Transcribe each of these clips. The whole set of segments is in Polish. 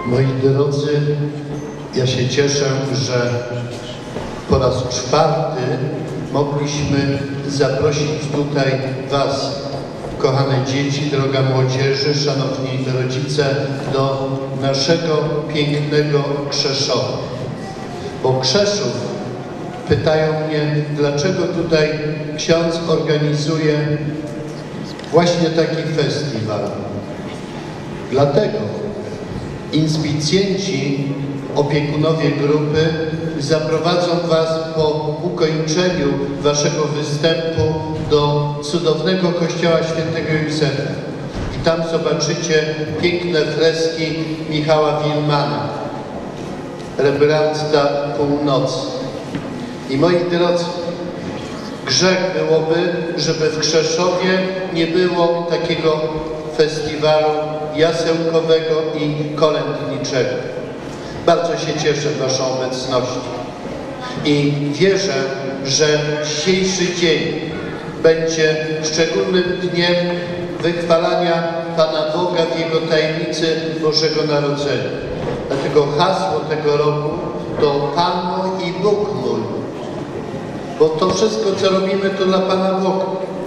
Moi drodzy, ja się cieszę, że po raz czwarty mogliśmy zaprosić tutaj Was, kochane dzieci, droga młodzieży, szanowni rodzice, do naszego pięknego Krzeszowa. Bo Krzeszów, pytają mnie, dlaczego tutaj ksiądz organizuje właśnie taki festiwal. Dlatego inspicjenci, opiekunowie grupy zaprowadzą Was po ukończeniu Waszego występu do cudownego kościoła świętego Józefa. I tam zobaczycie piękne freski Michała Wilmana, Rembrandta Północy. I moi drodzy, grzech byłoby, żeby w Krzeszowie nie było takiego festiwalu jasełkowego i kolędniczego. Bardzo się cieszę Waszą obecnością i wierzę, że dzisiejszy dzień będzie szczególnym dniem wychwalania Pana Boga w Jego tajemnicy Bożego Narodzenia. Dlatego hasło tego roku to Pan mój i Bóg mój. Bo to wszystko, co robimy, to dla Pana Boga.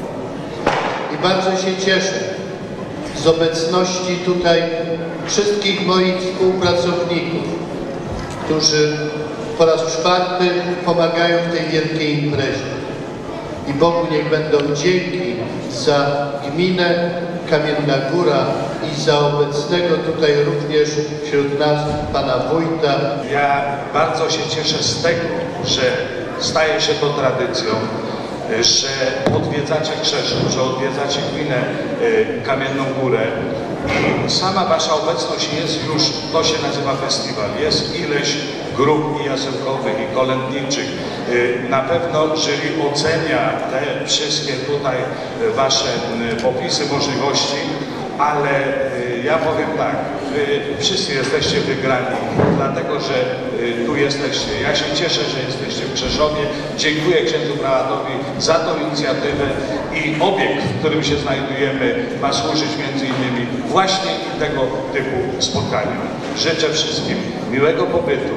I bardzo się cieszę z obecności tutaj wszystkich moich współpracowników, którzy po raz czwarty pomagają w tej wielkiej imprezie. I Bogu niech będą dzięki za gminę Kamienna Góra i za obecnego tutaj również wśród nas Pana Wójta. Ja bardzo się cieszę z tego, że staje się to tradycją, że odwiedzacie Krzeszów, że odwiedzacie gminę Kamienną Górę i sama Wasza obecność jest już, to się nazywa festiwal, jest ileś grup i jasełkowych, i kolędniczych. Na pewno jury ocenia te wszystkie tutaj Wasze popisy możliwości, ale ja powiem tak, Wy wszyscy jesteście wygrani, dlatego że tu jesteście. Ja się cieszę, że jesteście w Krzeszowie. Dziękuję księdzu prałatowi za tą inicjatywę i obiekt, w którym się znajdujemy, ma służyć między innymi właśnie tego typu spotkaniom. Życzę wszystkim miłego pobytu,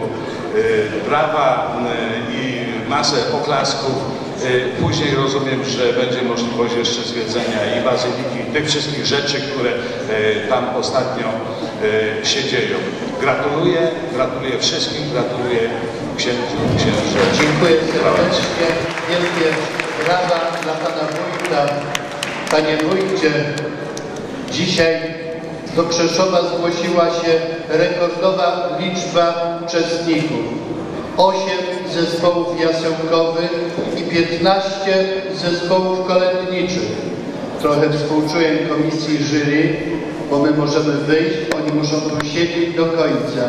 brawa i masę oklasków. Później rozumiem, że będzie możliwość jeszcze zwiedzenia i bazyliki, tych wszystkich rzeczy, które tam ostatnio się dzieją. Gratuluję wszystkim, gratuluję księdzu, księże. Dziękuję serdecznie. Wielkie brawa dla Pana Wójta. Panie Wójcie, dzisiaj do Krzeszowa zgłosiła się rekordowa liczba uczestników. 8 zespołów jasełkowych i 15 zespołów kolędniczych. Trochę współczuję komisji jury, bo my możemy wyjść, oni muszą tu siedzieć do końca.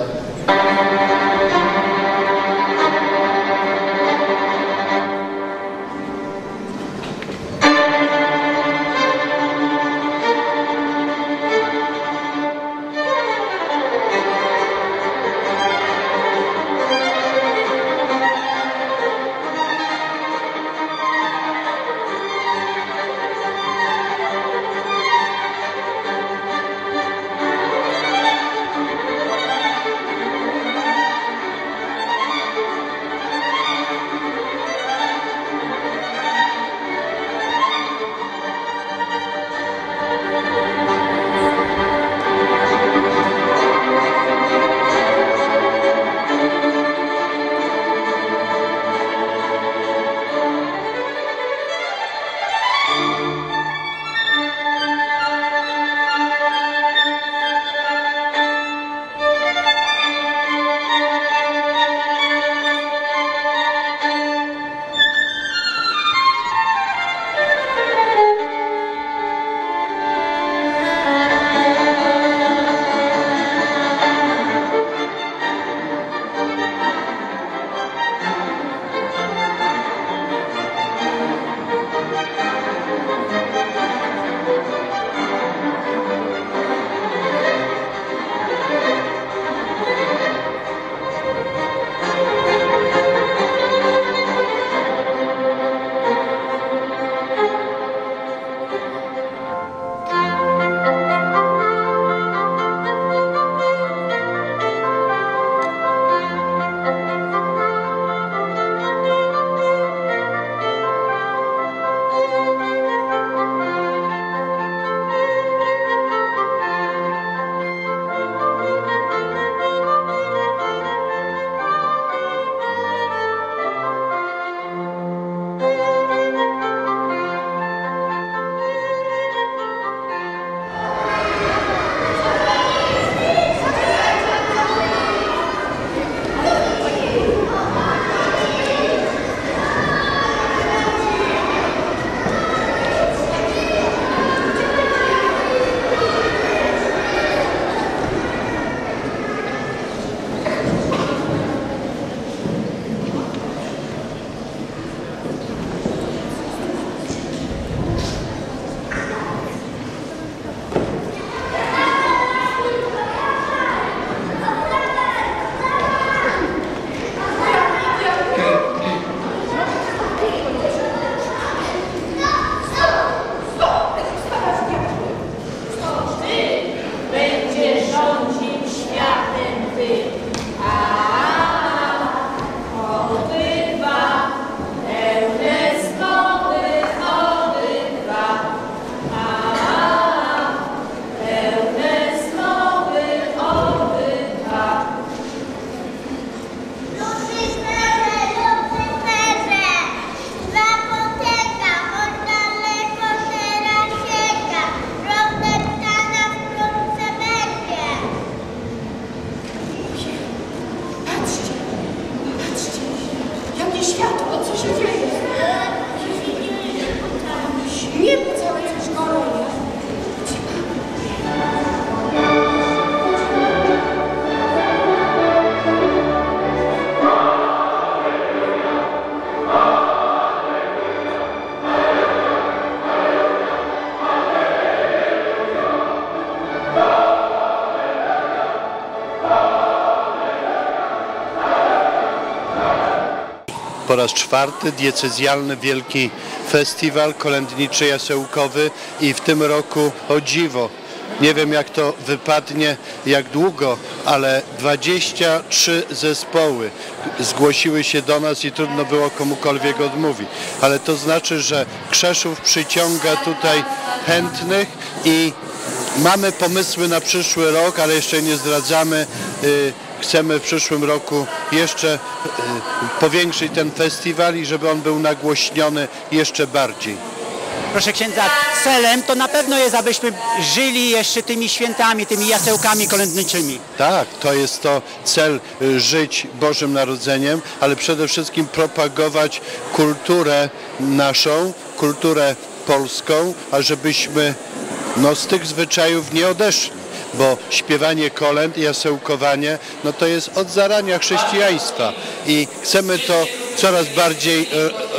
po raz czwarty diecezjalny wielki festiwal kolędniczy jasełkowy i w tym roku, o dziwo, nie wiem jak to wypadnie, jak długo, ale 23 zespoły zgłosiły się do nas i trudno było komukolwiek odmówić. Ale to znaczy, że Krzeszów przyciąga tutaj chętnych i mamy pomysły na przyszły rok, ale jeszcze nie zdradzamy. Chcemy w przyszłym roku jeszcze powiększyć ten festiwal i żeby on był nagłośniony jeszcze bardziej. Proszę księdza, celem to na pewno jest, abyśmy żyli jeszcze tymi świętami, tymi jasełkami kolędniczymi. Tak, to jest to cel, żyć Bożym Narodzeniem, ale przede wszystkim propagować kulturę naszą, kulturę polską, ażebyśmy z tych zwyczajów nie odeszli. Bo śpiewanie kolęd i jasełkowanie, to jest od zarania chrześcijaństwa i chcemy to coraz bardziej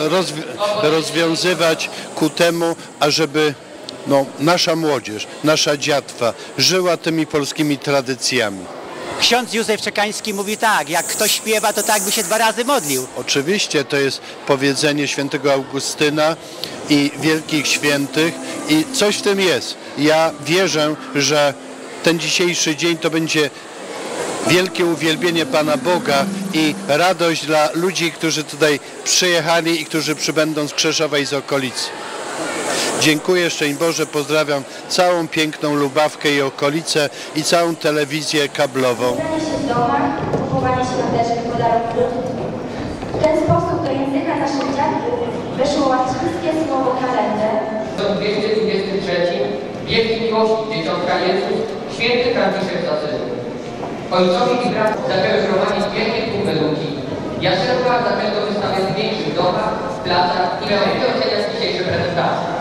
rozwiązywać ku temu, ażeby nasza młodzież, nasza dziatwa żyła tymi polskimi tradycjami. Ksiądz Józef Czekański mówi tak, jak ktoś śpiewa, to tak by się 2 razy modlił. Oczywiście to jest powiedzenie świętego Augustyna i wielkich świętych i coś w tym jest. Ja wierzę, że ten dzisiejszy dzień to będzie wielkie uwielbienie Pana Boga i radość dla ludzi, którzy tutaj przyjechali i którzy przybędą z Krzeszowa i z okolicy. Dziękuję, szczęść Boże, pozdrawiam całą piękną Lubawkę i okolice i całą telewizję kablową. Zebranie się w domach, kupowanie świątecznych podarunków. W ten sposób do języka naszych dziadków weszło łacińskie słowo kalendę. W 223 wielki miłości dzieciątka Jezus, święty Franciszek z Asyżu. Ojcowi i bratom zaczęły gromadzić wielkie tłumy ludzi. Jasełka zaczęto wystawiać w większych domach, placach i miały wiele oceniać dzisiejsze prezentacje.